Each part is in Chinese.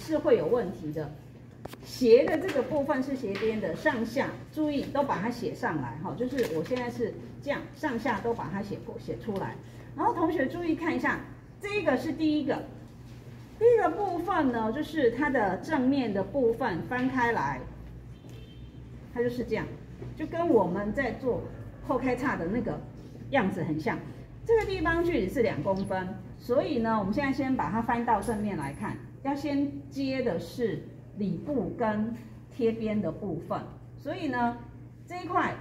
是会有问题的。斜的这个部分是斜边的，上下注意都把它写上来哈，就是我现在是这样，上下都把它写出来。然后同学注意看一下，这个是第一个部分呢，就是它的正面的部分翻开来，它就是这样，就跟我们在做后开叉的那个样子很像。这个地方距离是2公分，所以呢，我们现在先把它翻到正面来看，要先接的是里部跟贴边的部分，所以呢，这一块，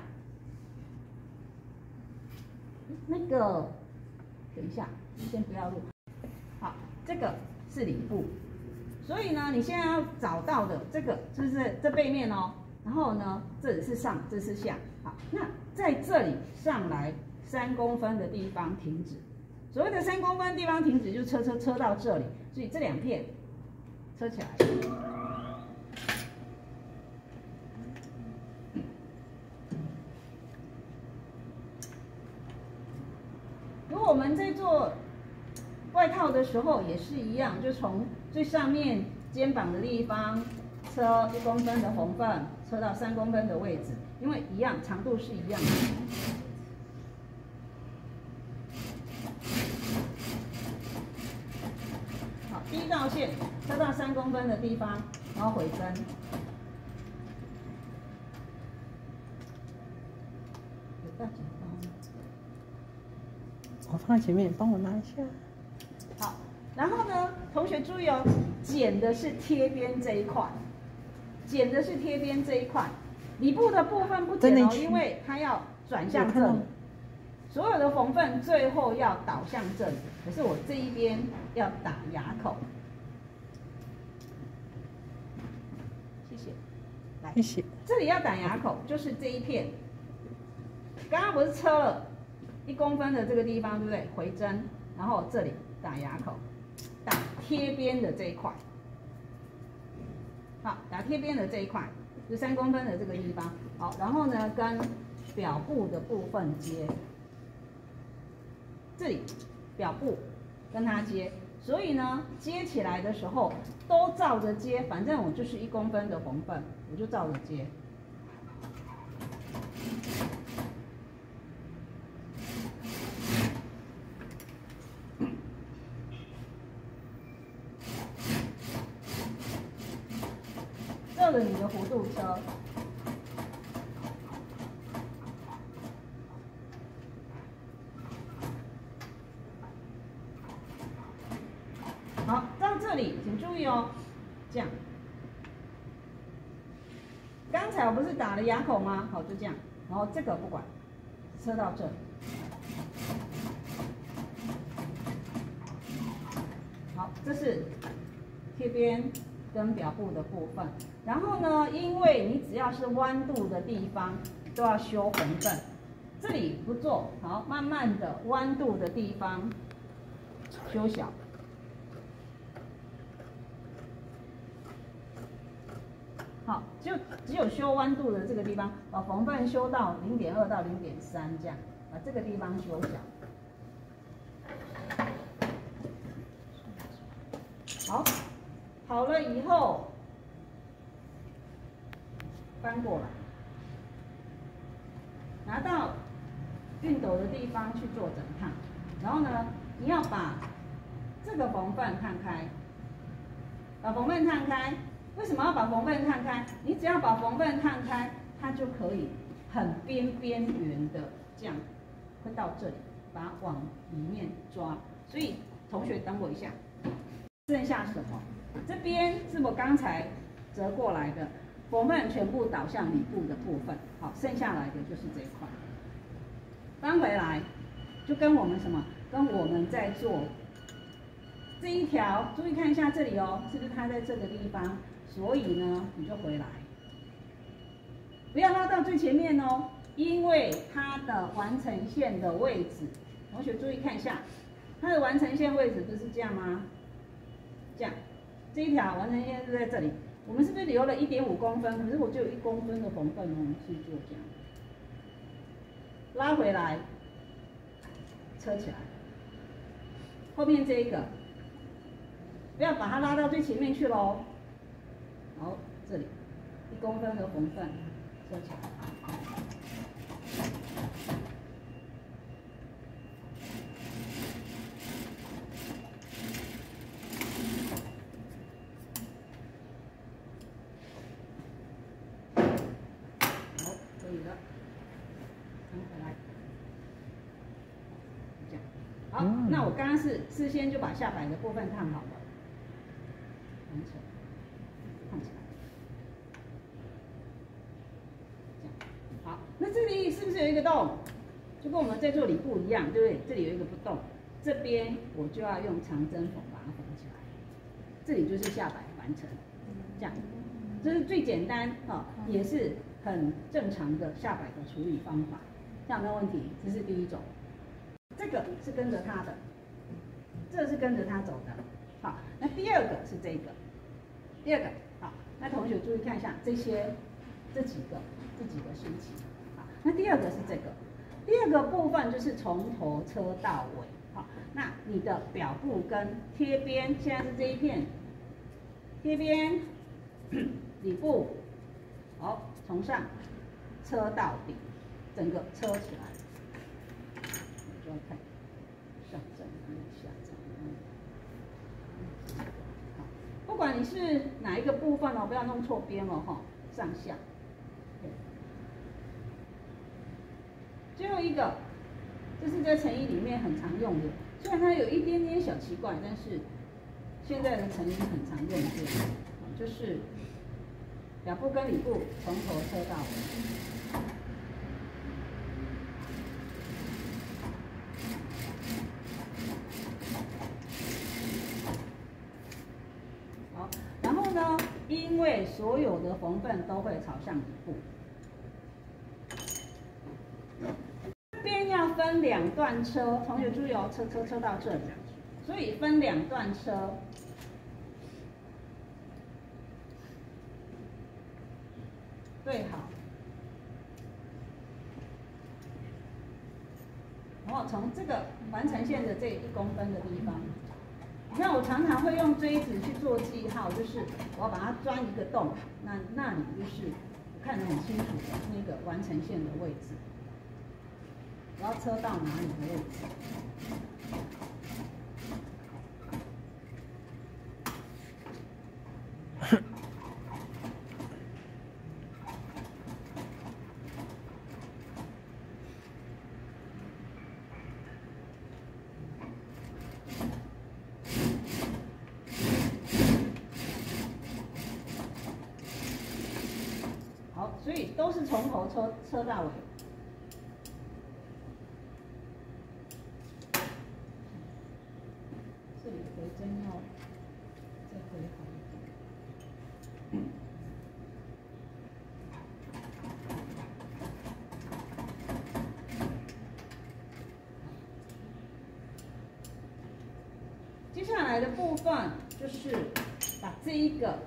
那个，等一下，先不要录。好，这个是里部，所以呢，你现在要找到的这个就是这背面哦，然后呢，这里是上，这是下。好，那在这里上来3公分的地方停止。所谓的3公分地方停止，就车到这里，所以这2片车起来。如果我们在做外套的时候也是一样，就从最上面肩膀的地方车1公分的红缝，车到3公分的位置，因为一样长度是一样的。好，第一道线车到3公分的地方，然后回针。有大剪刀吗？ 我放在前面，帮我拿一下。 好，然后呢，同学注意哦，剪的是贴边这一块，剪的是贴边这一块，里部的部分不剪哦，因为它要转向这里，所有的缝缝最后要导向这里，可是我这一边要打牙口。谢谢，来， 谢谢。 这里要打牙口，就是这一片，刚刚不是车了1公分的这个地方，对不对？回针，然后这里打牙口，打贴边的这一块。好，打贴边的这一块，就3公分的这个地方。好，然后呢，跟表布的部分接，这里表布跟它接，所以呢，接起来的时候都照着接，反正我就是1公分的缝缝，我就照着接。照着你的弧度车。好，到这里请注意哦，这样。刚才我不是打了牙口吗？好，就这样，然后这个不管，车到这里。好，这是贴边跟表布的部分。然后呢，因为你只要是弯度的地方都要修缝缝，这里不做好，慢慢的弯度的地方修小。好，就只有修弯度的这个地方，把缝缝修到0.2到0.3这样，把这个地方修小。好，好了以后翻过来，拿到熨斗的地方去做整烫，然后呢，你要把这个缝缝烫开，把缝缝烫开。为什么要把缝缝烫开？你只要把缝缝烫开，它就可以很边缘的这样，会到这里，把它往里面抓。所以同学等我一下，剩下什么？这边是我刚才折过来的，缝缝全部导向里部的部分。好，剩下来的就是这一块。翻回来，就跟我们什么？跟我们在做这一条，注意看一下这里哦，是不是它在这个地方？所以呢，你就回来，不要拉到最前面哦，因为它的完成线的位置，同学注意看一下，它的完成线位置不是这样吗？这样，这一条完成线是在这里，我们是不是留了1.5公分？可是我就有1公分的缝缝哦，是做这样，拉回来，车起来，后面这一个。 不要把它拉到最前面去喽。好，这里1公分的缝缝收起来。好，可以了，拿回来。这样。好，那我刚刚是事先就把下摆的部分烫好了，完成，烫起来。这样，好，那这里是不是有一个洞？就跟我们在做里布一样，对不对？这里有一个不动，这边我就要用长针缝把它缝起来。这里就是下摆完成，这样，这是最简单也是很正常的下摆的处理方法，这样没有问题。这是第一种，这个是跟着它的，这是跟着它走的。好，那第二个是这个，第二个好，那同学注意看一下这几个事情。好，那第二个是这个，第二个部分就是从头车到尾。好，那你的表布跟贴边，现在是这一片贴边里布，好，从上车到底，整个车起来，我就要看上针还有下针。好，不管你是哪一个部分哦，不要弄错边哦哈，上下。最后一个，这是在成衣里面很常用的，虽然它有一点点小奇怪，但是现在的成衣很常用这个，就是表布跟里布从头车到尾。好，然后呢，因为所有的缝缝都会朝向里部。要分2段车，同学注意哦，车到这里，所以分2段车。对好，然后从这个完成线的这1公分的地方，那我常常会用锥子去做记号，就是我要把它钻一个洞，那里就是我看得很清楚的那个完成线的位置。我要车到哪里的位置？好，所以都是从头车到尾。这里回针要再回好一点。接下来的部分就是把这一个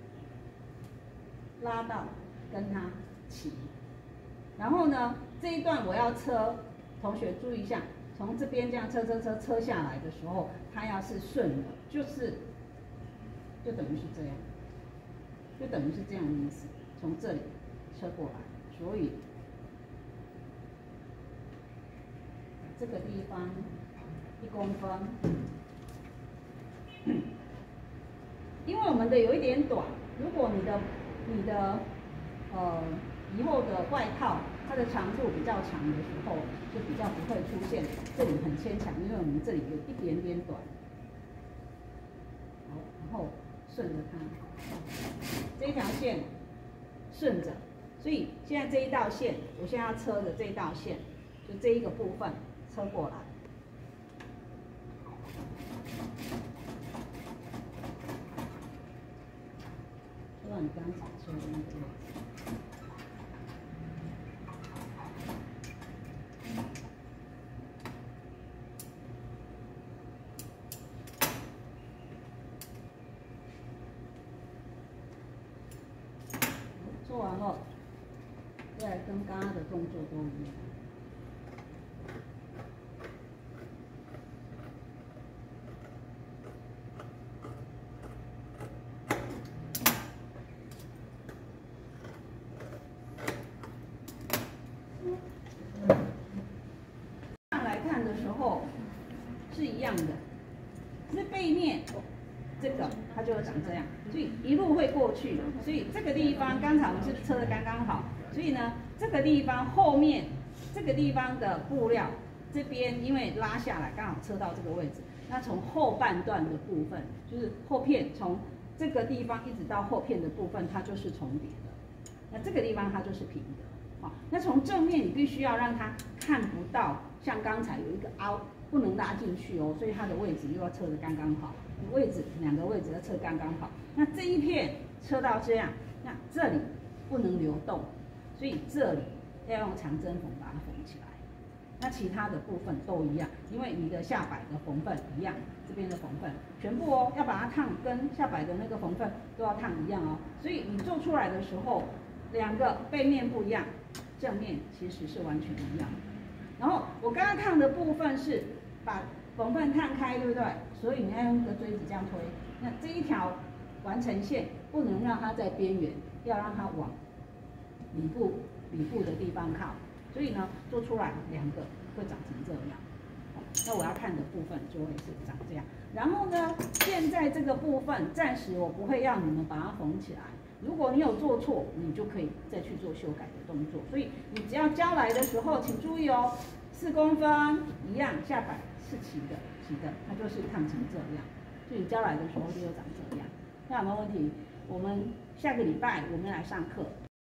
拉到跟它齐，然后呢这一段我要车，同学注意一下。从这边这样车下来的时候，它要是顺的，就等于是这样，就等于是这样的意思。从这里车过来，所以这个地方1公分，因为我们的有一点短，如果你的以后的外套它的长度比较长的时候，就比较不会出现这里很牵强，因为我们这里有一点点短。好，然后顺着它，这一条线顺着，所以现在这一道线，我现在要车的这一道线，就这一个部分车过来。就让你刚才车的那个位置。做完了，再跟刚刚的动作都一样。 长这样，所以一路会过去。所以这个地方刚才我们是车的刚刚好，所以呢，这个地方后面这个地方的布料这边因为拉下来刚好车到这个位置，那从后半段的部分，就是后片从这个地方一直到后片的部分，它就是重叠的。那这个地方它就是平的。好，那从正面你必须要让它看不到，像刚才有一个凹，不能拉进去哦，所以它的位置又要测得刚刚好，位置两个位置要测刚刚好。那这一片测到这样，那这里不能流动，所以这里要用长针缝把它缝起来。那其他的部分都一样，因为你的下摆的缝份一样，这边的缝份全部哦要把它烫跟下摆的那个缝份都要烫一样哦，所以你做出来的时候，两个背面不一样。正面其实是完全一样的，然后我刚刚烫的部分是把缝份烫开，对不对？所以你要用一个锥子这样推，那这一条完成线不能让它在边缘，要让它往里部的地方靠，所以呢，做出来两个会长成这样。那我要看的部分就会是长这样。然后呢，现在这个部分暂时我不会让你们把它缝起来。如果你有做错，你就可以再去做修改的动作。所以你只要交来的时候，请注意哦，4公分一样，下摆是齐的，它就是烫成这样。所以你交来的时候就会长这样。那有没有问题？我们下个礼拜我们来上课。